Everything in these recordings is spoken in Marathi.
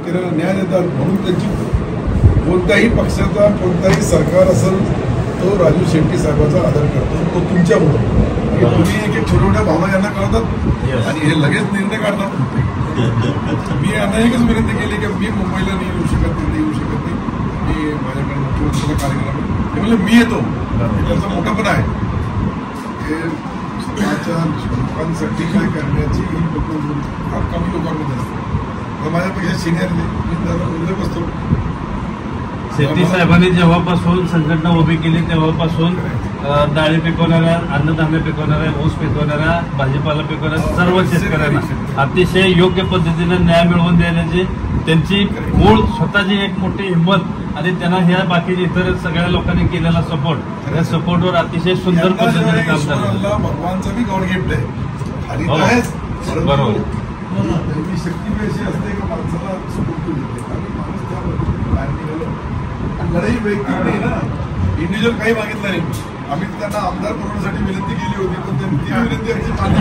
शेतकऱ्याला न्याय देतात म्हणून त्यांची कोणत्याही पक्षाचा कोणताही सरकार असेल तो राजू शेट्टी साहेबांचा आदर करतो. तो तुमच्यामुळे तुम्ही एक एक छोट्या छोट्या भावना यांना कळतात आणि हे लगेच निर्णय काढतात. मी अनेकच विनंती केली की मी मुंबईला नाही येऊ शकत, दिल्ली येऊ शकत नाही, मी माझ्याकडे मुख्यमंत्र्यांचा कार्यक्रम आहे. ते म्हणजे मी येतो, त्याचा मोठापणा आहे. हे स्वतःच्या लोकांसाठी काय करण्याची ही लोक फार कमी लोकांमध्ये असतात. माझ्यापेक्षा सिनियर मी त्याला उल्लेख असतो. शेट्टी साहेबांनी जेव्हापासून संघटना उभी केली तेव्हापासून डाळी पिकवणाऱ्या, अन्नधान्य पिकवणाऱ्या, ऊस पिकवणाऱ्या, भाजीपाला पिकवणाऱ्या सर्व शेतकऱ्यांना अतिशय योग्य पद्धतीने न्याय मिळवून देण्याची त्यांची मूळ स्वतःची एक मोठी हिंमत आणि त्यांना ह्या बाकीच्या इतर सगळ्या लोकांनी केलेला सपोर्ट, या सपोर्टवर अतिशय सुंदर पद्धतीने काम झालं. भगवानचं बी गॉड गिफ्ट आहे. बरोबर शक्ती अशी असते की माणसाला सपोर्ट देते आणि माणूस त्याबद्दल बाहेर निघालो. लढाई वैयक्तिक नाही ना, इंडिव्हिज्युअल काही मागितलं नाही. आम्ही त्यांना आमदार बनवण्यासाठी विनंती केली होती, पण ती विनंती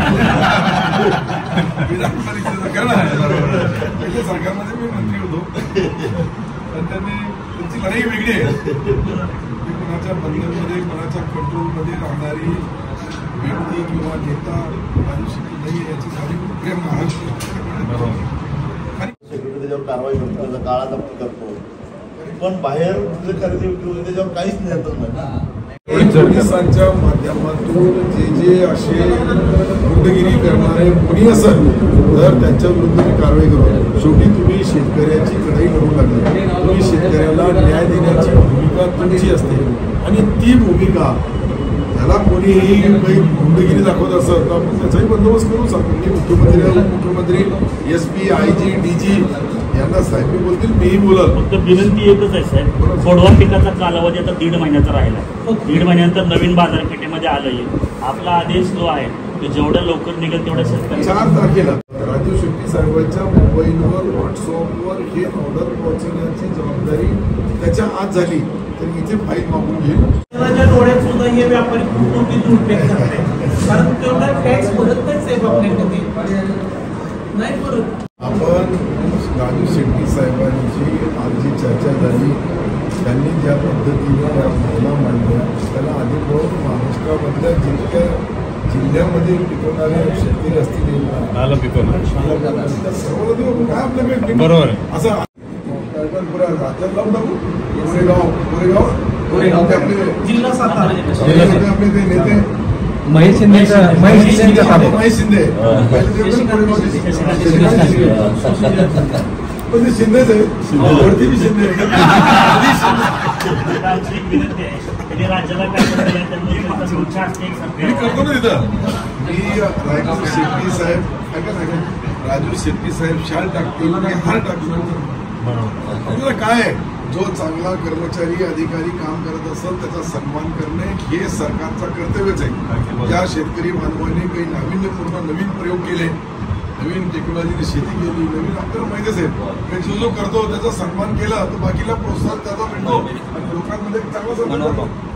आमची सरकारमध्ये मी मंत्री होतो, पण त्यांची लढाई वेगळी आहे. कोणाच्या बंधनमध्ये कोणाच्या कंट्रोलमध्ये राहणारी व्यक्ती किंवा नेता राजू शेट्टी नाही याची जाणीव महाराष्ट्र त्याच्यावर कारवाई करतो, काळा जप्त करतो, पण बाहेर जे खरेदी त्याच्यावर काहीच नियंत्रण नाही. पोलिसांच्या माध्यमातून जे असे गुंडगिरी करणारे कोणी असेल तर त्यांच्या विरुद्ध मी कारवाई करू. शेवटी तुम्ही शेतकऱ्याची लढाई लढू लागली, तुम्ही शेतकऱ्याला न्याय देण्याची भूमिका तुमची असते आणि ती भूमिका त्याला कोणीही काही गुंडगिरी दाखवत असत तर आपण त्याचाही बंदोबस्त करू शकतो. मी मुख्यमंत्री, उपमुख्यमंत्री, SP, IG, DG यांना साहेब मी बोलतील, मीही बोलल. फक्त विनंती एकच आहे साहेब, गोडवा पिकाचा कालावधी आता 1.5 महिन्याचा राहिला. 1.5 महिन्यानंतर नवीन बाजारपेठेमध्ये आलंय. आपला आदेश जो आहे तो जेवढ्या लवकर निघेल तेवढ्या शेतकरी 4 तारखेला राजू शेट्टी साहेबांच्या मोबाईलवर, व्हॉट्सअपवर हे ऑर्डर पोहोचवण्याची जबाबदारी त्याच्या आत झाली तर इथे फाईल मागून घेईल. डोळ्यात सुद्धा हे व्यापारी खूप मोठी दुर्पेट करते, कारण तेवढा टॅक्स भरत नाही साहेब आपल्याकडे नाही भरत. आपण राजू शेट्टी साहेबांची आज जी चर्चा झाली, त्यांनी ज्या पद्धतीने त्या भावना मांडल्या त्याला अधिक महाराष्ट्रामधल्या जितक्या जिल्ह्यामध्ये पिकवणारे शेतकरी असतील काय आपल्याकडे बरोबर असं पुऱ्या राज्यात लावून टाकू. कोरेगाव जिल्हा सातारा आपले ते नेते महेश शिंदे पण ते शिंदेच आहे, वरती बी शिंदे मी करतो ना तिथं. मी राजू शेट्टी साहेब राजू शेट्टी साहेब शाल टाकतील आणि हार टाकतो. आपल्याला काय आहे, जो चांगला कर्मचारी अधिकारी काम करत असेल त्याचा सन्मान करणे हे सरकारचा कर्तव्यच आहे. ज्या शेतकरी बांधवांनी काही नाविन्यपूर्ण नवीन प्रयोग केले, नवीन टेक्नॉलॉजीने शेती केली, नवीन आपल्याला माहितीच आहे, जो जो करतो त्याचा सन्मान केला तर बाकीला प्रोत्साहन त्याचा मिळतो आणि लोकांमध्ये चांगला सन्मान